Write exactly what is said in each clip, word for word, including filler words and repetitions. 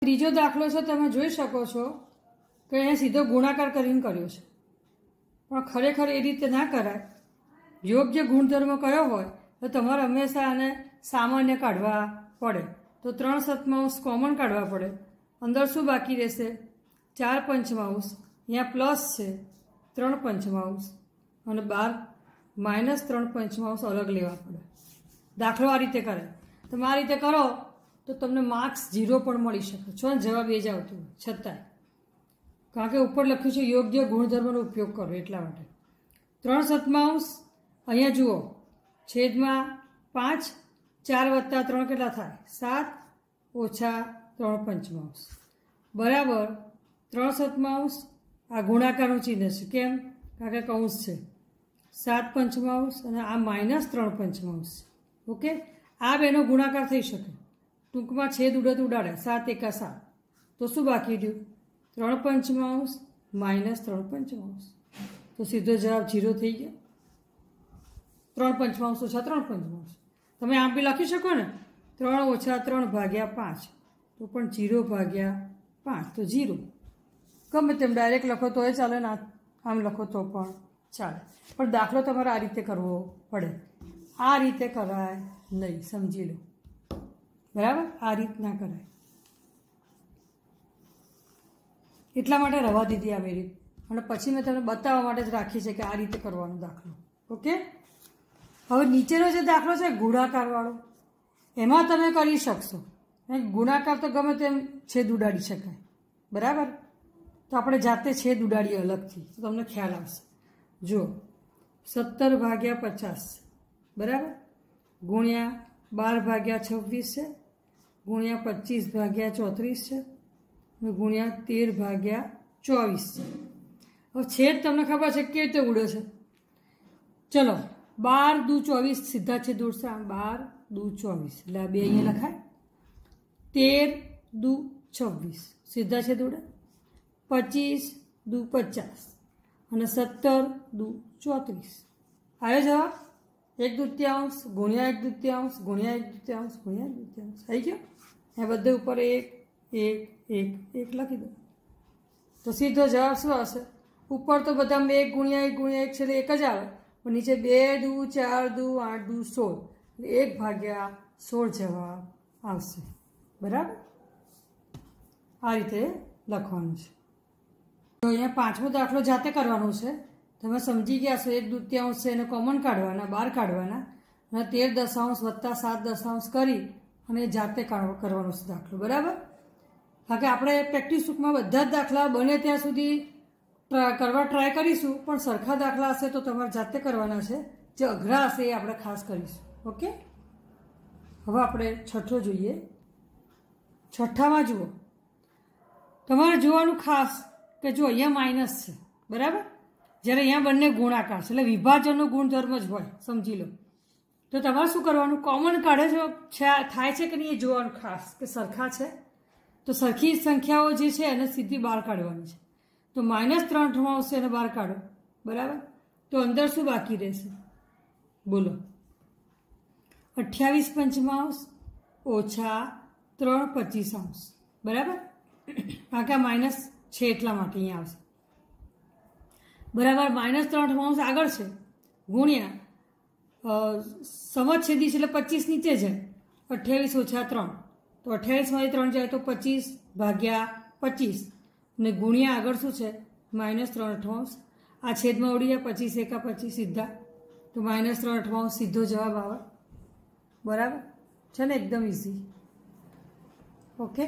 ત્રીજો દાખલો છે, તમે જોઈ શકો છો કે અહીંયા સીધો ગુણાકાર કરીને કર્યો છે, પણ ખરેખર એ રીતે ના કરાય. યોગ્ય ગુણધર્મ કયો હોય તો તમારે હંમેશા આને સામાન્ય કાઢવા પડે. તો ત્રણ સત્તાવંશ કોમન કાઢવા પડે. અંદર શું બાકી રહેશે? ચાર પંચમાંશ. અહીંયા પ્લસ છે ત્રણ પંચમાંશ અને બાર માઇનસ ત્રણ પંચમાંશ અલગ લેવા પડે. દાખલો આ રીતે કરે. તમે આ રીતે કરો તો તમને માર્ક્સ ઝીરો પણ મળી શકે છો ને જવાબ એ જ આવતું હોય છતાંય, કારણ કે ઉપર લખ્યું છે યોગ્ય ગુણધર્મનો ઉપયોગ કરો એટલા માટે. ત્રણ સત્તાવંશ અહીંયા જુઓ, છેદમાં પાંચ, ચાર વત્તા ત્રણ કેટલા થાય? સાત ઓછા ત્રણ પંચમાંશ બરાબર ત્રણ સત્તાવંશ. આ ગુણાકારનું ચિહ્ન છે, કેમ? કારણ કે કૌંસ છે. સાત પંચમાંશ અને આ માઇનસ ત્રણ પંચમાંશ. ઓકે, આ બેનો ગુણાકાર થઈ શકે. ટૂંકમાં છેદ ઉડત ઉડાડે. સાત એકા સાત, તો શું બાકી રહ્યું? ત્રણ પંચમાંશ માઇનસ ત્રણ પંચમાંશ. તો સીધો જવાબ જીરો થઈ ગયો. ત્રણ પંચમાંશ ઓછા ત્રણ પંચમાંશ તમે આમ બી લખી શકો ને, ત્રણ ઓછા ત્રણ ભાગ્યા પાંચ, તો પણ જીરો ભાગ્યા પાંચ, તો જીરો. ગમે તેમ ડાયરેક્ટ લખો તો એ ચાલે ને આમ લખો તો પણ ચાલે, પણ દાખલો તમારે આ રીતે કરવો પડે. આ રીતે કરાય નહીં, સમજી લો. બરાબર, આ રીત ના કરાય. એટલા માટે રવા દીધી આ મેરી, અને પછી મેં તમને બતાવવા માટે જ રાખી છે કે આ રીતે કરવાનો દાખલો. ઓકે, હવે નીચેનો જે દાખલો છે ગુણાકારવાળો, એમાં તમે કરી શકશો. ગુણાકાર તો ગમે તેમ છેદ ઉડાડી શકાય. બરાબર, તો આપણે જાતે છેદ ઉડાડીએ અલગથી, તો તમને ખ્યાલ આવશે. જુઓ, સત્તર ભાગ્યા પચાસ બરાબર, ગુણ્યા બાર ભાગ્યા છવ્વીસ છે, ગુણ્યા પચીસ ભાગ્યા ચોત્રીસ છે, ગુણ્યા તેર ભાગ્યા ચોવીસ છે. હવે છેદ તમને ખબર છે કેવી રીતે ઉડે છે. ચલો, બાર દુ ચોવીસ સીધા છેદ ઉડશે. આમ બાર દુ ચોવીસ એટલે આ બે અહીંયા લખાય. તેર દુ છવ્વીસ સીધા છેદ ઉડે. પચીસ દુ પચાસ અને સત્તર દુ ચોત્રીસ. આવ્યો જવાબ? એક દૃત્યાંશ ગુણ્યા એક દૃત્યાંશ ગુણ્યા એક દૃત્યાંશ ગુણ્યા એક દૃત્યાંશ આવી ગયો. એ બધે ઉપર એક એક એક એક લખી દો તો સીધો જવાબ શું હશે? ઉપર તો બધામાં એક ગુણ્યા એક ગુણ્યા એક છે એટલે એક જ આવે, પણ નીચે બે દુ ચાર દુ આઠ દુ સોળ, એક ભાગ્યા સોળ જવાબ આવશે. બરાબર, આ રીતે લખવાનું છે. તો અહીંયા પાંચમો દાખલો જાતે કરવાનો છે. તમે સમજી ગયા છો, એક દૃત્યાંશ છે એને કોમન કાઢવાના, બાર કાઢવાના અને તેર દશાંશ વત્તા સાત દશાંશ કરી અને જાતે કરવાનો છે દાખલો. બરાબર, કારણ કે આપણે પ્રેક્ટિસ બુકમાં બધા જ દાખલા બને ત્યાં સુધી કરવા ટ્રાય કરીશું, પણ સરખા દાખલા હશે તો તમારે જાતે કરવાના છે. જે અઘરા હશે એ આપણે ખાસ કરીશું. ઓકે, હવે આપણે છઠ્ઠો જોઈએ. છઠ્ઠામાં જુઓ, તમારે જોવાનું ખાસ કે જો અહીંયા માઇનસ છે. બરાબર, જ્યારે અહીંયા બંને ગુણાકાર છે એટલે વિભાજનનો ગુણધર્મ જ હોય, સમજી લો. તો તમારે શું કરવાનું? કોમન કાઢે છે થાય છે કે નહીં એ જોવાનું ખાસ, કે સરખા છે. તો સરખી સંખ્યાઓ જે છે એને સીધી બહાર કાઢવાની છે. તો માઇનસ ત્રણ અઠ્ઠાવંશ છે એને બહાર કાઢો. બરાબર, તો અંદર શું બાકી રહેશે? બોલો. અઠ્યાવીસ પંચમાંશ ઓછા ત્રણ પચીસાંશ. બરાબર, કારણ કે આ માઇનસ છે એટલા માટે અહીંયા આવશે. બરાબર, માઇનસ ત્રણ અઠ્ઠાવંશ આગળ છે, ગુણ્યા સમછેદી છે એટલે પચીસ નીચે છે. અઠ્યાવીસ ઓછા ત્રણ, તો અઠ્યાવીસમાંથી ત્રણ જાય તો પચીસ ભાગ્યા પચીસ અને ગુણ્યા આગળ શું છે? માઇનસ ત્રણ અઠ્ઠાવંશ. આ છેદમાં ઉડી જાય, પચીસ એકા પચીસ સીધા, તો માઇનસ ત્રણ અઠ્ઠાવંશ સીધો જવાબ આવે. બરાબર છે ને, એકદમ ઇઝી. ઓકે,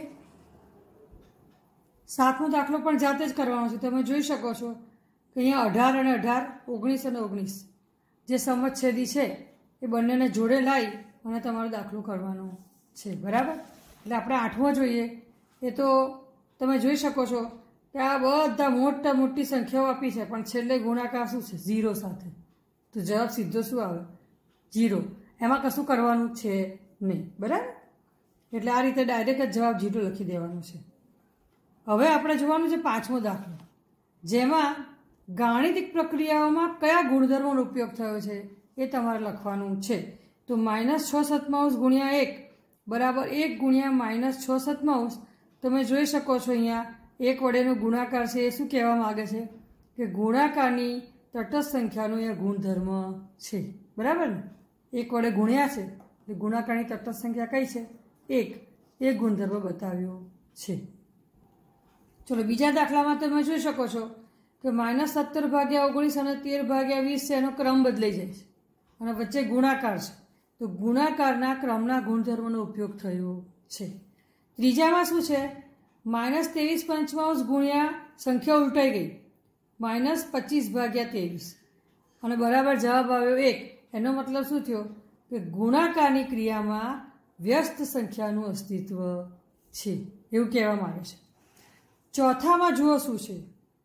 સાતમો દાખલો પણ જાતે જ કરવાનો છે. તમે જોઈ શકો છો કે અહીંયા અઢાર અને અઢાર, ઓગણીસ અને ઓગણીસ જે સમછેદી છે એ બંનેને જોડે લાવી અને તમારો દાખલો કરવાનો છે. બરાબર, એટલે આપણે આઠમો જોઈએ. એ તો તમે જોઈ શકો છો કે આ બધા મોટા મોટી સંખ્યાઓ આપી છે, પણ છેલ્લે ગુણાકાર શું છે? ઝીરો સાથે. તો જવાબ સીધો શું આવે? ઝીરો. એમાં કશું કરવાનું છે નહીં. બરાબર, એટલે આ રીતે ડાયરેક્ટ જ જવાબ ઝીરો લખી દેવાનો છે. હવે આપણે જોવાનું છે પાંચમો દાખલો, જેમાં ગાણિતિક પ્રક્રિયાઓમાં કયા ગુણધર્મોનો ઉપયોગ થયો છે એ તમારે લખવાનું છે. તો માઇનસ છ સત્તાવંશ ગુણ્યા એક બરાબર એક ગુણ્યા માઇનસ છ સત્તાવંશ, તમે જોઈ શકો છો અહીંયા એક વડેનો ગુણાકાર છે. એ શું કહેવા માગે છે કે ગુણાકારની તટસ્થ સંખ્યાનો અહીંયા ગુણધર્મ છે. બરાબર ને? એક વડે ગુણ્યા છે એટલે ગુણાકારની તટસ્થ સંખ્યા કઈ છે? એક. એ ગુણધર્મ બતાવ્યો છે. ચલો બીજા દાખલામાં તમે જોઈ શકો છો કે માઇનસ સત્તર ભાગ્યા ઓગણીસ અને તેર ભાગ્યા વીસ છે. એનો ક્રમ બદલાઈ જાય છે અને વચ્ચે ગુણાકાર છે. તો ગુણાકારના ક્રમના ગુણધર્મનો ઉપયોગ થયો છે. ત્રીજામાં શું છે? માઇનસ ત્રેવીસ પંચમાંશ ગુણ્યા સંખ્યા ઉલટાઈ ગઈ માઇનસ પચીસ ભાગ્યા ત્રેવીસ અને બરાબર જવાબ આવ્યો એક. એનો મતલબ શું થયો કે ગુણાકારની ક્રિયામાં વ્યસ્ત સંખ્યાનું અસ્તિત્વ છે એવું કહેવામાં આવે છે. ચોથામાં જુઓ શું છે?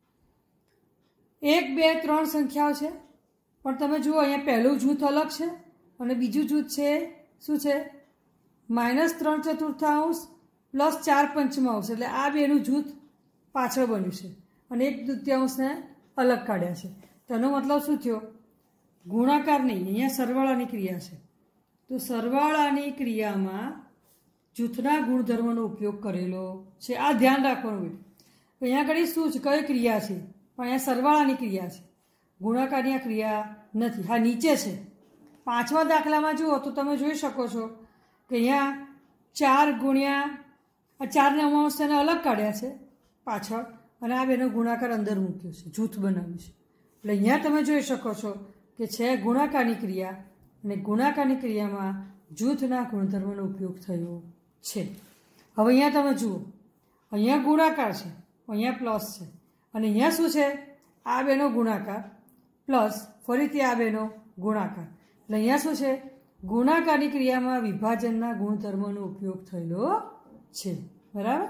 એક બે ત્રણ સંખ્યાઓ છે પણ તમે જુઓ અહીંયા પહેલું જૂથ અલગ છે અને બીજું જૂથ છે શું છે? માઇનસ ત્રણ ચતુર્થાંશ પ્લસ ચાર પંચમાંશ. એટલે આ બેનું જૂથ પાછળ બન્યું છે અને એક તૃતીયાંશને અલગ કાઢ્યા છે. તેનો મતલબ શું થયો? ગુણાકાર નહીં, અહીંયા સરવાળાની ક્રિયા છે. તો સરવાળાની ક્રિયામાં જૂથના ગુણધર્મનો ઉપયોગ કરેલો છે. આ ધ્યાન રાખવાનું બેટા. અહીંયા આગળ શું છે? કઈ ક્રિયા છે? પણ અહીંયા સરવાળાની ક્રિયા છે, ગુણાકારની આ ક્રિયા નથી. હા નીચે છે. પાંચમા દાખલામાં જુઓ તો તમે જોઈ શકો છો કે અહીંયા ચાર ગુણ્યા આ ચારને અમાઉન્સ તેને અલગ કાઢ્યા છે પાછળ અને આ બેનો ગુણાકાર અંદર મૂક્યો છે, જૂથ બનાવ્યું છે. એટલે અહીંયા તમે જોઈ શકો છો કે છે ગુણાકારની ક્રિયા અને ગુણાકારની ક્રિયામાં જૂથના ગુણધર્મનો ઉપયોગ થયો છે. હવે અહીંયા તમે જુઓ, અહીંયા ગુણાકાર છે, અહીંયા પ્લસ છે અને અહીંયા શું છે? આ બેનો ગુણાકાર પ્લસ ફરીથી આ બેનો ગુણાકાર. એટલે અહીંયા શું છે? ગુણાકારની ક્રિયામાં વિભાજનના ગુણધર્મનો ઉપયોગ થયેલો છે. બરાબર?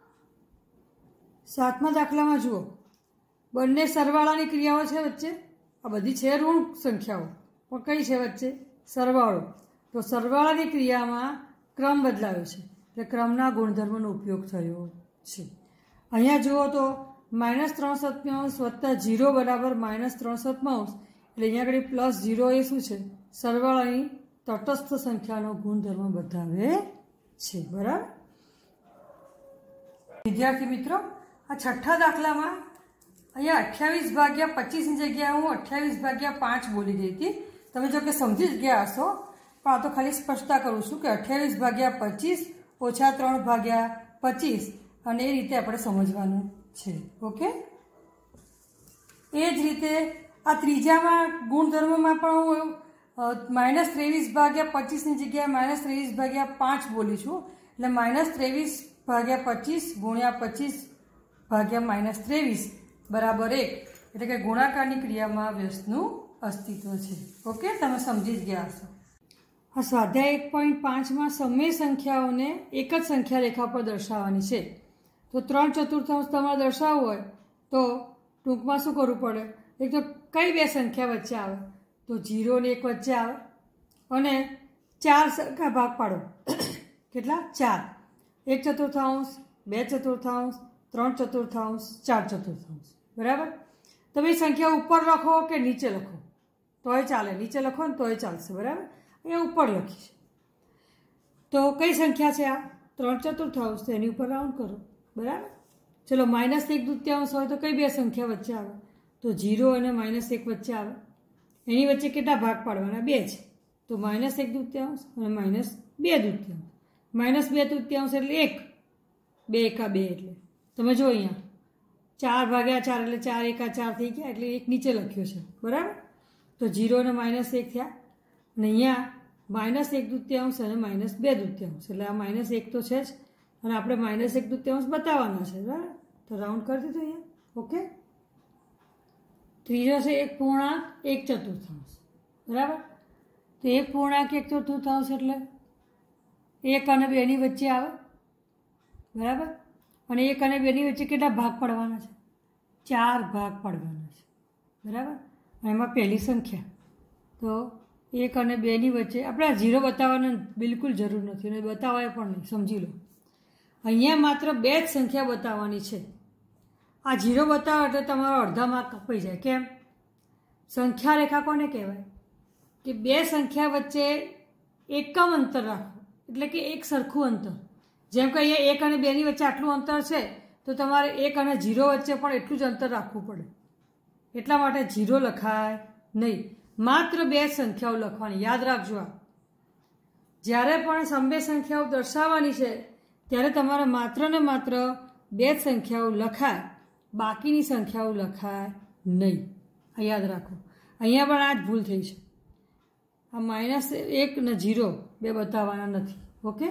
સાતમા દાખલામાં જુઓ, બંને સરવાળાની ક્રિયાઓ છે વચ્ચે. આ બધી છે ઋણ સંખ્યાઓ પણ કઈ છે વચ્ચે? સરવાળો. તો સરવાળાની ક્રિયામાં ક્રમ બદલાયો છે એટલે ક્રમના ગુણધર્મનો ઉપયોગ થયો છે. અહીંયા જુઓ તો માઇનસ ત્રણ સત્યાંશ વત્તા જીરો બરાબર માઇનસ ત્રણ સત્યાંશ. એટલે અહીંયા આગળ પ્લસ જીરો એ શું છે? સરવાળાની તટસ્થ સંખ્યાનો ગુણધર્મ બતાવે છે. બરાબર? વિદ્યાર્થી મિત્રો, આ છઠ્ઠા દાખલામાં અહીંયા અઠ્યાવીસ ભાગ્યા પચીસની જગ્યાએ હું અઠ્યાવીસ ભાગ્યા પાંચ બોલી ગઈ હતી. તમે જો કે સમજી જ ગયા હશો પણ આ તો ખાલી સ્પષ્ટતા કરું છું કે અઠ્યાવીસ ભાગ્યા પચીસ ઓછા ત્રણ ભાગ્યા પચીસ અને એ રીતે આપણે સમજવાનું છે. ઓકે? એ જ રીતે આ ત્રીજામાં ગુણધર્મમાં પણ હું માઇનસ ત્રેવીસ ભાગ્યા પચીસની જગ્યાએ માઇનસ ત્રેવીસ ભાગ્યા પાંચ બોલી છું. એટલે માઇનસ ત્રેવીસ ભાગ્યા પચીસ ગુણ્યા પચીસ ભાગ્યા માઇનસ ત્રેવીસ બરાબર એક. એટલે કે ગુણાકારની ક્રિયામાં વ્યસ્તનું અસ્તિત્વ છે. ઓકે? તમે સમજી જ ગયા હશો. આ સ્વાધ્યાય એક પોઈન્ટ પાંચમાં સમય સંખ્યાઓને એક જ સંખ્યા રેખા પર દર્શાવવાની છે. તો ત્રણ ચતુર્થાંશ તમારે દર્શાવવું હોય તો ટૂંકમાં શું કરવું પડે? એક તો કઈ બે સંખ્યા વચ્ચે આવે? તો જીરો ને એક વચ્ચે આવે અને ચાર સરખા ભાગ પાડો. કેટલા? ચાર. એક ચતુર્થાંશ, બે ચતુર્થાંશ, ત્રણ ચતુર્થાંશ, ચાર ચતુર્થાંશ. બરાબર? તમે એ સંખ્યા ઉપર લખો કે નીચે લખો તોય ચાલે. નીચે લખો ને તોય ચાલશે. બરાબર? અહીંયા ઉપર લખી છે. તો કઈ સંખ્યા છે આ? ત્રણ ચતુર્થાંશ. તો એની ઉપર રાઉન્ડ કરો. બરાબર? ચલો માઇનસ એક દૂત્યાંશ હોય તો કઈ બે સંખ્યા વચ્ચે આવે? તો જીરો અને માઇનસ એક વચ્ચે આવે. એની વચ્ચે કેટલા ભાગ પાડવાના? બે છે. તો માઇનસ એક દૂત્યાંશ અને માઇનસ બે દૂત્યાંશ. માઇનસ બે તૃતીયાંશ એટલે એક. બે એકા બે એટલે તમે જો અહીંયા ચાર ભાગ્યા ચાર એટલે ચાર એકા ચાર થઈ ગયા એટલે એક નીચે લખ્યો છે. બરાબર? તો જીરો અને માઇનસ એક થયા અને અહીંયા માઇનસ એક દૂત્યાંશ અને માઇનસ બે દૂત્યાંશ. એટલે આ માઇનસ એક તો છે જ અને આપણે માઇનસ એક દૂત્યાંશ બતાવવાના છે. બરાબર? તો રાઉન્ડ કરી દીધું અહીંયા. ઓકે? ત્રીજો છે એક પૂર્ણાંક એક ચતુર્થાંશ. બરાબર? તો એક પૂર્ણાંક એક ચતુર્થાંશ એટલે એક અને બેની વચ્ચે આવે. બરાબર? અને એક અને બેની વચ્ચે કેટલા ભાગ પડવાના છે? ચાર ભાગ પડવાના છે. બરાબર? એમાં પહેલી સંખ્યા તો એક અને બેની વચ્ચે આપણે આ ઝીરો બતાવવાની બિલકુલ જરૂર નથી અને બતાવાય પણ નહીં. સમજી લો, અહીંયા માત્ર બે જ સંખ્યા બતાવવાની છે. આ ઝીરો બતાવો એટલે તમારો અડધા માર્ક કપાઈ જાય. કેમ? સંખ્યા રેખા કોને કહેવાય? કે બે સંખ્યા વચ્ચે એકમ અંતર રાખો એટલે કે એક સરખું અંતર. જેમ કે અહીંયા એક અને બેની વચ્ચે આટલું અંતર છે તો તમારે એક અને ઝીરો વચ્ચે પણ એટલું જ અંતર રાખવું પડે. એટલા માટે ઝીરો લખાય નહીં. માત્ર બે સંખ્યાઓ લખવાની. યાદ રાખજો, આ જ્યારે પણ સમય સંખ્યાઓ દર્શાવવાની છે ત્યારે તમારે માત્ર ને માત્ર બે જ સંખ્યાઓ લખાય, બાકીની સંખ્યાઓ લખાય નહીં. આ યાદ રાખો. અહીંયા પણ આ જ ભૂલ થઈ છે. આ માઇનસ એક ને ઝીરો બે બતાવવાના નથી. ઓકે,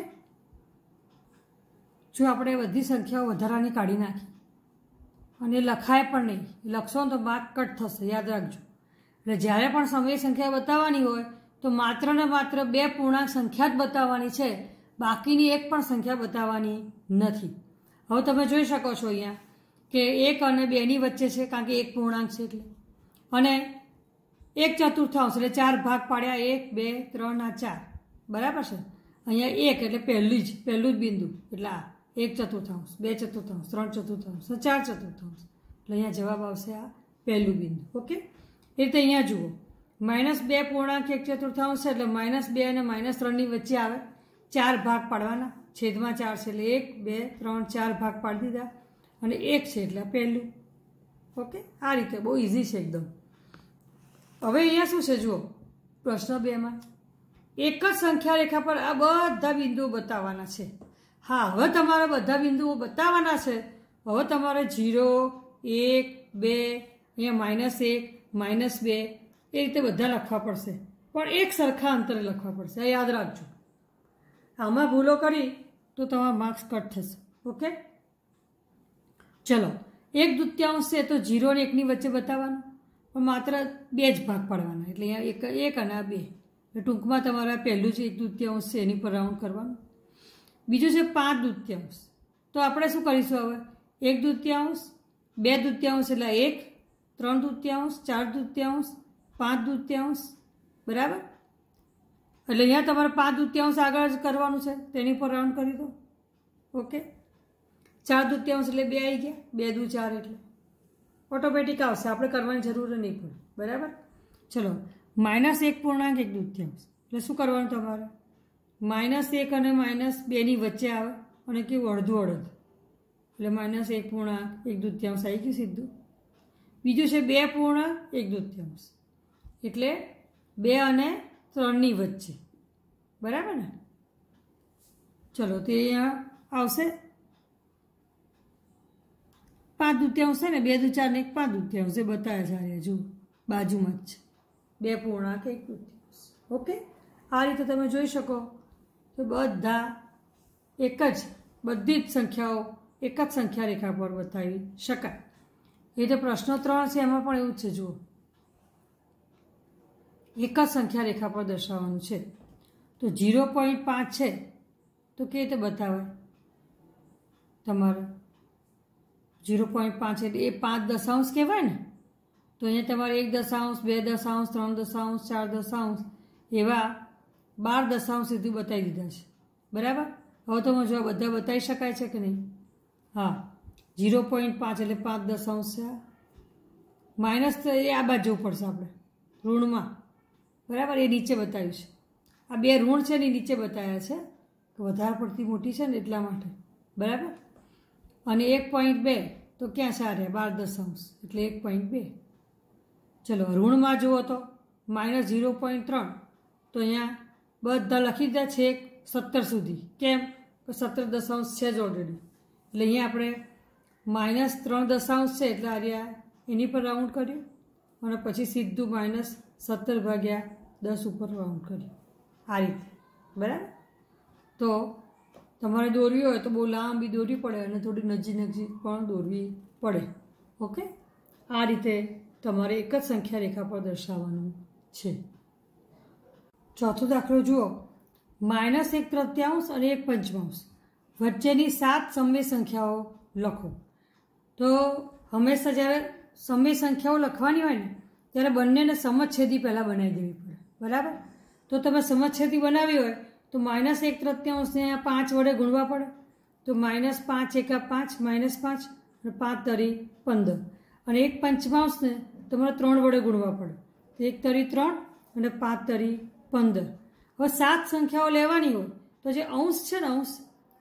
જો આપણે બધી સંખ્યાઓ વધારાની કાઢી નાખી અને લખાય પણ નહીં, લખશો ને તો માર્ક કટ થશે. યાદ રાખજો. એટલે જ્યારે પણ સમય સંખ્યા બતાવવાની હોય તો માત્ર ને માત્ર બે પૂર્ણાંક સંખ્યા જ બતાવવાની છે, બાકીની એક પણ સંખ્યા બતાવવાની નથી. હવે તમે જોઈ શકો છો અહીંયા કે એક અને બેની વચ્ચે છે, કારણ કે એક પૂર્ણાંક છે એટલે, અને એક ચતુર્થાંશ એટલે ચાર ભાગ પાડ્યા, એક બે ત્રણ આ ચાર, બરાબર છે. અહીંયા એક એટલે પહેલું જ પહેલું જ બિંદુ, એટલે આ એક ચતુર્થાંશ, બે ચતુર્થાંશ, ત્રણ ચતુર્થાંશ, ચાર ચતુર્થાંશ, એટલે અહીંયા જવાબ આવશે આ પહેલું બિંદુ. ઓકે, એ રીતે અહીંયા જુઓ, માઇનસ બે પૂર્ણાંક એક ચતુર્થાંશ છે એટલે માઇનસ બે અને માઇનસ ત્રણની વચ્ચે આવે, ચાર ભાગ પાડવાના, છેદમાં ચાર છે એટલે એક બે ત્રણ ચાર ભાગ પાડી દીધા, અને એક છે એટલે પહેલું. ઓકે, આ રીતે બહુ ઇઝી છે એકદમ. હવે અહીંયા શું છે જુઓ, પ્રશ્ન બેમાં એક જ સંખ્યા રેખા પર આ બધા બિંદુઓ બતાવવાના છે. હા, હવે તમારે બધા બિંદુઓ બતાવવાના છે. હવે તમારે ઝીરો, એક, બે, અહીંયા માઇનસ એક, માઇનસ બે, એ રીતે બધા લખવા પડશે, પણ એક સરખા અંતરે લખવા પડશે. યાદ રાખજો. આમાં ભૂલો કરી તો તમારા માર્ક્સ કટ થશે. ઓકે, ચલો, એક દૂત્યાંશ છે તો ઝીરો અને એકની વચ્ચે બતાવવાનું, પણ માત્ર બે જ ભાગ પાડવાના, એટલે અહીંયા એક એક અને આ બે. ટૂંકમાં તમારે પહેલું જે એક દૂત્યાંશ છે એની પર રાઉન્ડ કરવાનું. બીજું છે પાંચ દૂત્યાંશ, તો આપણે શું કરીશું હવે, એક દૂત્યાંશ, બે દૂત્યાંશ એટલે એક, ત્રણ દૂત્યાંશ, ચાર દૂત્યાંશ, પાંચ દૂત્યાંશ, બરાબર. એટલે અહીંયા તમારે પાંચ દૂત્યાંશ આગળ જ કરવાનું છે, તેની પર રાઉન્ડ કરી દો. ઓકે, ચાર દૂત્યાંશ એટલે બે આવી ગયા, બે દુ ચાર એટલે ઓટોમેટિક આવશે, આપણે કરવાની જરૂર નહીં પડે. બરાબર. ચલો, માઇનસ એક પૂર્ણાંક એક દૂત્યાંશ એટલે શું કરવાનું તમારે, માઇનસ એક અને માઇનસ બેની વચ્ચે આવે અને કેવું અડધું અડધ, એટલે માઇનસ એક પૂર્ણાંક એક દૂત્યાંશ આવી ગયું સીધું. બીજું છે બે પૂર્ણાંક એક દૂત્યાંશ એટલે બે અને ત્રણની વચ્ચે, બરાબર ને. ચલો, તે અહીંયા આવશે પાંચ દૂત્યાંશ છે ને, બે દુ ચાર ને એક પાંચ દૂત્યાંશ એ બતાવ્યા છે. જુઓ, બાજુમાં જ છે બે પૂર્ણાંક એક દૂત્યાંશ. ઓકે, આ રીતે તમે જોઈ શકો તો બધા એક જ બધી જ સંખ્યાઓ એક જ સંખ્યા રેખા પર બતાવી શકાય. એ રીતે પ્રશ્ન ત્રણ છે એમાં પણ એવું જ છે. જુઓ, એક જ સંખ્યા રેખા પર દર્શાવવાનું છે, તો ઝીરો પોઈન્ટ પાંચ છે તો કેવી રીતે બતાવે તમારે, ઝીરો પોઈન્ટ પાંચ એટલે એ પાંચ દશાંશ કહેવાય ને, તો અહીંયા તમારે એક દશાંશ, બે દશાંશ, ત્રણ દશાંશ, ચાર દશાંશ એવા બાર દશાંશ સુધી બતાવી દીધા છે. બરાબર. હવે તમે જો બધા બતાવી શકાય છે કે નહીં? હા, ઝીરો પોઈન્ટ પાંચ એટલે પાંચ દશાંશ છે, માઇનસ તો એ આ બાજુ જવું પડશે આપણે ઋણમાં. બરાબર, એ નીચે બતાવ્યું છે. આ બે ઋણ છે ને એ નીચે બતાવ્યા છે, વધારે પડતી મોટી છે ને એટલા માટે. બરાબર. અને એક પોઈન્ટ બે તો ક્યાં છે? આ રહ્યા બાર દશાંશ એટલે એક પોઈન્ટ બે. ચલો, ઋણમાં જુઓ તો માઇનસ ઝીરો પોઈન્ટ ત્રણ, તો અહીંયા બધા લખી દીધા છે સત્તર સુધી. કેમ? તો સત્તર દશાંશ છે જ ઓલરેડી, એટલે અહીંયા આપણે માઇનસ ત્રણ દશાંશ છે એટલે આ રહ્યા એની પર રાઉન્ડ કર્યું, અને પછી સીધું માઇનસ સત્તર ભાગ્યા દસ ઉપર રાઉન્ડ કર્યું આ રીતે. બરાબર. તો તમારે દોરવી હોય તો બહુ લાંબી દોરવી પડે અને થોડી નજીક નજીક પણ દોરવી પડે. ઓકે, આ રીતે તમારે એક જ સંખ્યા રેખા પર દર્શાવવાનું છે. ચોથો દાખલો જુઓ, માઇનસ એક તૃતીયાંશ અને એક પંચમાંશ વચ્ચેની સાત સમય સંખ્યાઓ લખો. તો હંમેશા જ્યારે સમય સંખ્યાઓ લખવાની હોય ને ત્યારે બંનેને સમછેદી પહેલાં બનાવી દેવી પડે. બરાબર. તો તમે સમછેદી બનાવી હોય તો માઇનસ એક તૃતીયાંશને પાંચ વડે ગુણવા પડે, તો માઇનસ પાંચ એકા પાંચ, માઇનસ પાંચ અને પાંચ તરી પંદર. અને એક પંચમાંશને તમારે ત્રણ વડે ગુણવા પડે, તો એક તરી ત્રણ અને પાંચ તરી પંદર. હવે સાત સંખ્યાઓ લેવાની હોય તો જે અંશ છે ને અંશ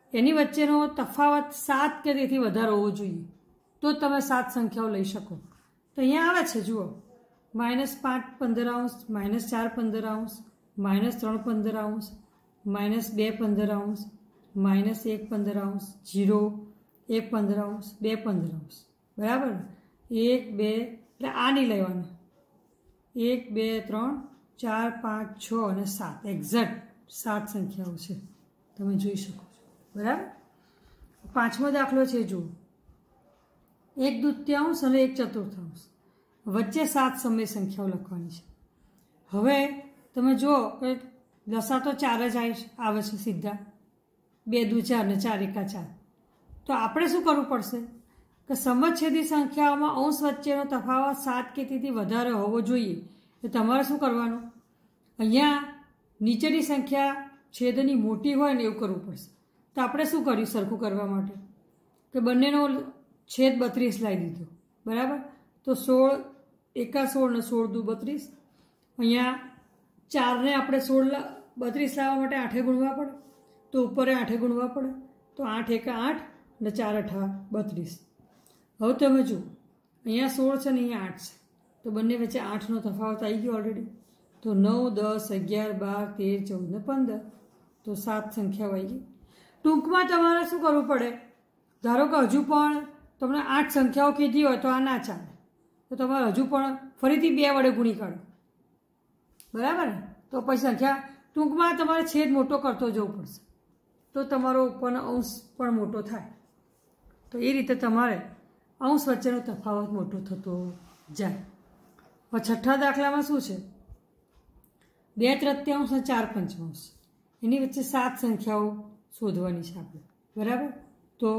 એની વચ્ચેનો તફાવત સાત કે તેથી વધારે હોવો જોઈએ, તો તમે સાત સંખ્યાઓ લઈ શકો. તો અહીંયા આવે છે જુઓ, માઇનસ પાંચ પંદર અંશ, માઇનસ ચાર પંદર અંશ, માઇનસ ત્રણ પંદર અંશ, માઇનસ બે પંદર અંશ, માઇનસ એક પંદર અંશ, જીરો, એક પંદર અંશ, બે પંદર અંશ. બરાબર. એક બે એટલે આ નહીં લેવાના. એક બે ત્રણ ચાર પાંચ છ અને સાત, એક્ઝેક્ટ સાત સંખ્યાઓ છે, તમે જોઈ શકો છો. બરાબર. પાંચમો દાખલો છે જુઓ, એક દૂત્યાંશ અને એક ચતુર્થાંશ વચ્ચે સાત સમય સંખ્યાઓ લખવાની છે. હવે તમે જુઓ કે લસા તો ચાર જ આવે છે સીધા, બે દુ ચાર ને ચાર એકા ચાર. તો આપણે શું કરવું પડશે કે સમછેદી સંખ્યાઓમાં અંશ વચ્ચેનો તફાવત સાત કે તેથી વધારે હોવો જોઈએ. તો તમારે શું કરવાનું, અહીંયા નીચેની સંખ્યા છેદની મોટી હોય ને એવું કરવું પડશે. તો આપણે શું કર્યું સરખું કરવા માટે કે બંનેનો છેદ બત્રીસ લાવી દીધો. બરાબર. તો સોળ એકા સોળ ને સોળ દુ બત્રીસ. અહીંયા ચારને આપણે સોળ બત્રીસ લાવવા માટે આઠે ગુણવા પડે, તો ઉપરે આઠે ગુણવા પડે. તો આઠ એકા આઠ ને ચાર અઠા બત્રીસ. હવે તમે જુઓ, અહીંયા સોળ છે ને અહીંયા આઠ છે, તો બંને વચ્ચે આઠનો તફાવત આવી ગયો ઓલરેડી. તો નવ દસ અગિયાર બાર તેર ચૌદ ને પંદર, તો સાત સંખ્યાઓ આવી ગઈ. ટૂંકમાં તમારે શું કરવું પડે, ધારો કે હજુ પણ તમને આઠ સંખ્યાઓ કીધી હોય તો આ ના ચાલે, તો તમારે હજુ પણ ફરીથી બે વડે ગુણી કાઢો. બરાબર ને. તો પછી સંખ્યા ટૂંકમાં તમારે છેદ મોટો કરતો જવું પડશે, તો તમારો ઉપરનો અંશ પણ મોટો થાય. તો એ રીતે તમારે અંશ વચ્ચેનો તફાવત મોટો થતો જાય. હવે છઠ્ઠા દાખલામાં શું છે, બે તૃતીયાંશ અને ચાર પંચમાંશ એની વચ્ચે સાત સંખ્યાઓ શોધવાની છે આપણે. બરાબર. તો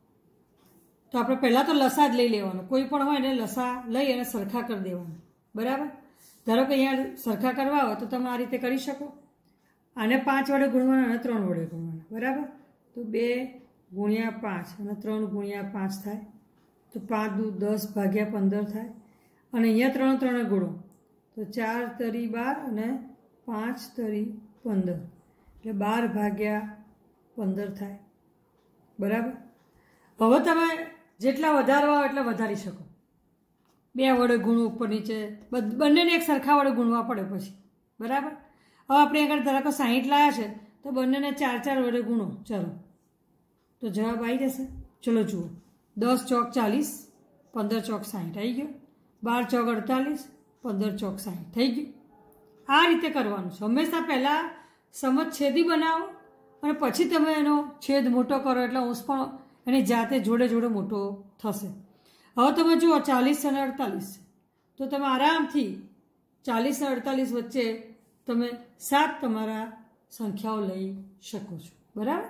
તો આપણે પહેલાં તો લસા જ લઈ લેવાનો, કોઈ પણ હોય ને લસા લઈ અને સરખા કરી દેવાના. બરાબર. ધારો કે અહીંયા સરખા કરવા હોય તો તમે આ રીતે કરી શકો. આને પાંચ વડે ગુણવાના અને ત્રણ વડે ગુણવાના. બરાબર. તો બે ગુણ્યા પાંચ અને ત્રણ ગુણ્યા પાંચ થાય, તો પાંચ દુ દસ ભાગ્યા પંદર થાય. અને અહીંયા ત્રણ ત્રણે ગુણો તો ચાર તરી બાર અને પાંચ તરી પંદર, એટલે બાર ભાગ્યા પંદર થાય. બરાબર. હવે તમે જેટલા વધારવા હોય એટલા વધારી શકો. બે વડે ગુણવું ઉપર નીચે, બંનેને એક સરખા વડે ગુણવા પડે પછી. બરાબર. હવે આપણે આગળ ધારો કે સાહીઠ લાવ્યા છે તો બંનેને ચાર ચાર વડે ગુણો. ચલો, તો જવાબ આવી જશે. ચલો જુઓ, દસ ચોક ચાલીસ, પંદર ચોક સાહીઠ આવી ગયો, બાર ચોક અડતાલીસ, પંદર ચોક સાહીઠ થઈ ગયું. આ રીતે કરવાનું છે. હંમેશા પહેલાં સમછેદી બનાવો અને પછી તમે એનો છેદ મોટો કરો એટલે અંશ પણ એની જાતે જોડે જોડે મોટો થશે. હવે તમે જુઓ, ચાલીસ અને અડતાલીસ છે, તો તમે આરામથી ચાલીસ અને અડતાલીસ વચ્ચે તમે સાત તમારા સંખ્યાઓ લઈ શકો છો. બરાબર.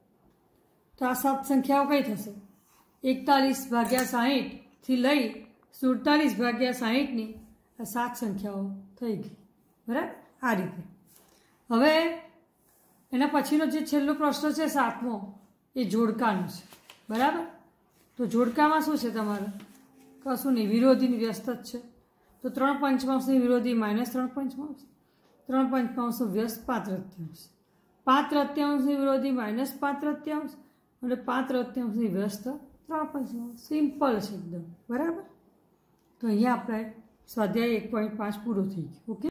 તો આ સાત સંખ્યાઓ કઈ થશે, એકતાલીસ ભાગ્યા સાહીઠથી લઈ સુડતાલીસ ભાગ્યા સાહીઠની આ સાત સંખ્યાઓ થઈ ગઈ. બરાબર. આ રીતે. હવે એના પછીનો જે છેલ્લો પ્રશ્ન છે સાતમો, એ જોડકાનો છે. બરાબર. તો જોડકામાં શું છે તમારે, કશું નહીં, વિરોધીની વ્યસ્ત જ છે. તો ત્રણ પંચમાંશની વિરોધી માઇનસ ત્રણ પંચમાંશ, ત્રણ પંચમાંશનું વ્યસ્ત પાંચ તૃતીયાંશ, પાંચ તૃતીયાંશની વિરોધી માઇનસ પાંચ તૃતીયાંશ અને પાંચ તૃતીયાંશની વ્યસ્ત ત્રણ પંચમાંશ. સિમ્પલ છે એકદમ. બરાબર. તો અહીંયા આપણે સ્વાધ્યાય એક પોઈન્ટ પાંચ પૂરો થઈ ગયો. ઓકે.